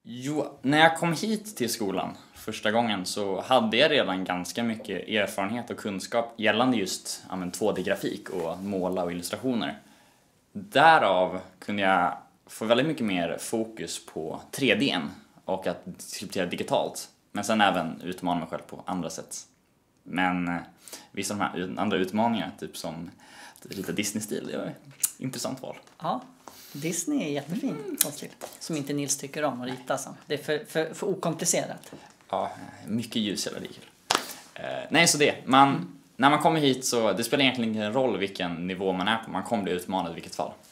Jo, när jag kom hit till skolan första gången så hade jag redan ganska mycket erfarenhet och kunskap gällande just 2D-grafik och måla och illustrationer. Därav kunde jag få väldigt mycket mer fokus på 3D:n och att skulptera digitalt. Men sen även utmana mig själv på andra sätt. Men vissa av de här andra utmaningarna, typ som lite Disney-stil, det var ett intressant val. Ja, Disney är jättefin stil. Som inte Nils tycker om att rita. Så. Det är för okomplicerat. Ja, mycket ljus eller liknande. Nej, så det. När man kommer hit så det spelar egentligen ingen roll vilken nivå man är på. Man kommer bli utmanad i vilket fall.